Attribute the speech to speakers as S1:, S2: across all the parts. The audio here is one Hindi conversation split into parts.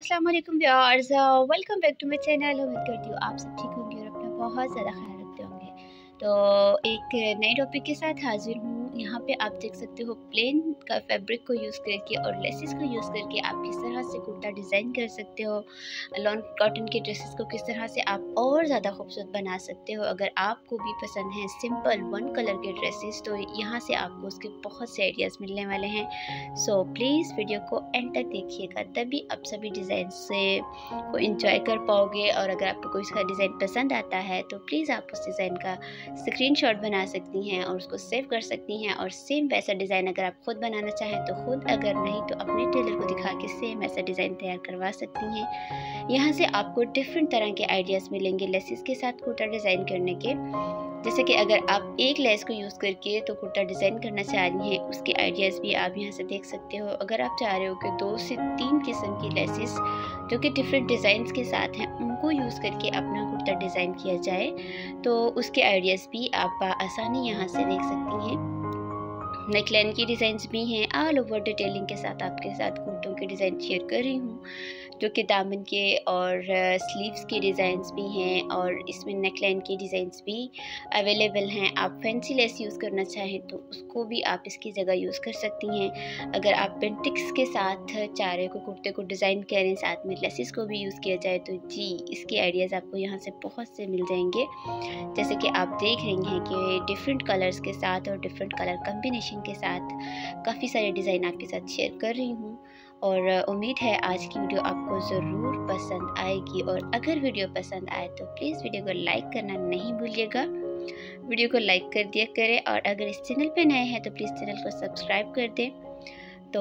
S1: अस्सलाम वालेकुम viewers, welcome back to my channel. उम्मीद करती हूँ आप सब ठीक होंगे और अपना बहुत ज़्यादा ख्याल रखते होंगे। तो एक नए टॉपिक के साथ हाजिर हूँ। यहाँ पे आप देख सकते हो प्लेन का फैब्रिक को यूज़ करके और लेसेस को यूज़ करके आप किस तरह से कुर्ता डिज़ाइन कर सकते हो। लॉन कॉटन के ड्रेसेस को किस तरह से आप और ज़्यादा खूबसूरत बना सकते हो। अगर आपको भी पसंद है सिंपल वन कलर के ड्रेसेस, तो यहाँ से आपको उसके बहुत से आइडियाज़ मिलने वाले हैं। सो प्लीज़ वीडियो को एंड तक देखिएगा, तभी आप सभी डिज़ाइन से को एंजॉय कर पाओगे। और अगर आपको कोई सा डिज़ाइन पसंद आता है तो प्लीज़ आप उस डिज़ाइन का स्क्रीनशॉट बना सकती हैं और उसको सेव कर सकती हैं। और सेम वैसा डिज़ाइन अगर आप खुद बनाना चाहें तो खुद, अगर नहीं तो अपने टेलर को दिखा के सेम ऐसा डिज़ाइन तैयार करवा सकती हैं। यहाँ से आपको डिफरेंट तरह के आइडियाज़ मिलेंगे लेसेस के साथ कुर्ता डिज़ाइन करने के। जैसे कि अगर आप एक लेस को यूज़ करके तो कुर्ता डिज़ाइन करना चाह रही हैं, उसके आइडियाज़ भी आप यहाँ से देख सकते हो। अगर आप चाह रहे हो कि 2 से 3 किस्म की लेसेस जो कि डिफरेंट डिज़ाइंस के साथ हैं उनको यूज़ करके अपना कुर्ता डिज़ाइन किया जाए, तो उसके आइडियाज़ भी आप आसानी यहाँ से देख सकती हैं। नेकलाइन की डिज़ाइंस भी हैं, ऑल ओवर डिटेलिंग के साथ आपके साथ कुर्तों के डिज़ाइन शेयर कर रही हूँ, जो कि दामन के और स्लीव्स के डिज़ाइंस भी हैं और इसमें नेकलाइन के डिज़ाइंस भी अवेलेबल हैं। आप फैंसी लेस यूज़ करना चाहें तो उसको भी आप इसकी जगह यूज़ कर सकती हैं। अगर आप पेंटिक्स के साथ चाह रहे हो कुर्ते को डिज़ाइन करें, साथ में लेसेस को भी यूज़ किया जाए, तो जी इसके आइडियाज़ आपको यहाँ से बहुत से मिल जाएंगे। जैसे कि आप देख रही हैं कि डिफरेंट कलर्स के साथ और डिफरेंट कलर कम्बिनेशन के साथ काफ़ी सारे डिज़ाइन आपके साथ शेयर कर रही हूँ। और उम्मीद है आज की वीडियो आपको ज़रूर पसंद आएगी। और अगर वीडियो पसंद आए तो प्लीज़ वीडियो को लाइक करना नहीं भूलिएगा। वीडियो को लाइक कर दिया करें और अगर इस चैनल पे नए हैं तो प्लीज़ चैनल को सब्सक्राइब कर दें। तो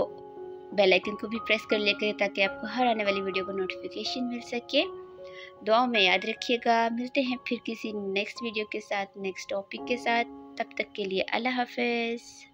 S1: बेल आइकन को भी प्रेस कर लिया करें ताकि आपको हर आने वाली वीडियो को नोटिफिकेशन मिल सके। दुआ में याद रखिएगा। मिलते हैं फिर किसी नेक्स्ट वीडियो के साथ, नेक्स्ट टॉपिक के साथ। तब तक के लिए अल्लाह हाफ़िज़।